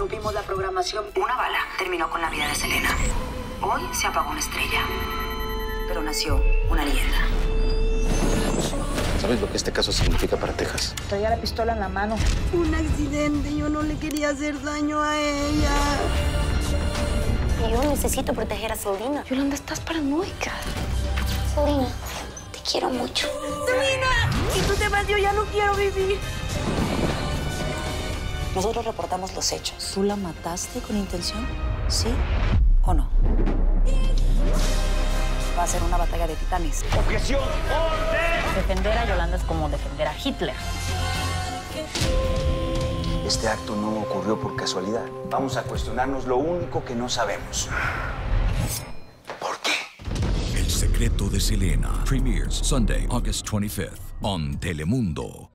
interrumpimos la programación. Una bala terminó con la vida de Selena. Hoy se apagó una estrella, pero nació una leyenda. ¿Sabes lo que este caso significa para Texas? Traía la pistola en la mano. Un accidente, yo no le quería hacer daño a ella. Yo necesito proteger a Selena. Yolanda, estás paranoica. Selena, te quiero mucho. ¡Selena! Si tú te vas, yo ya no quiero vivir. Nosotros reportamos los hechos. ¿Tú la mataste con intención? ¿Sí o no? Va a ser una batalla de titanes. ¡Objeción! ¡Orden! Defender a Yolanda es como defender a Hitler. Este acto no ocurrió por casualidad. Vamos a cuestionarnos lo único que no sabemos. ¿Por qué? El secreto de Selena. Premieres Sunday, August 25th on Telemundo.